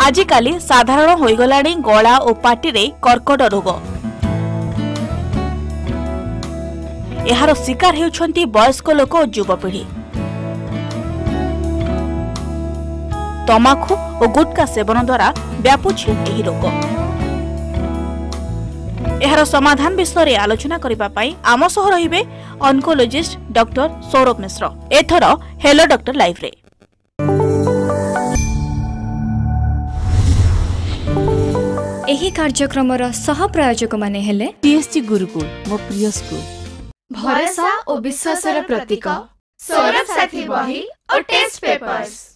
आजिकाली साधारण होइगलाणी गला और पाटी रे कर्कट रोग। एहार शिकार हेउछंती वयस्क लोक और युवपीढ़ी। तमाखु और गुटखा सेवन द्वारा व्यापुछि एही रोग। एहार समाधान विषय रे आलोचना करिबा पई आम सह रहिबे ऑन्कोलॉजिस्ट डॉक्टर सौरभ मिश्र। एथर हेलो डॉक्टर लाइव रे एही कार्यक्रमर सह प्रायोजक माने हेले टीएसटी गुरुकुल मो प्रिय स्कूल, भरोसा और विश्वासर प्रतीक, सौरभ साथी बही और टेस्ट पेपर्स।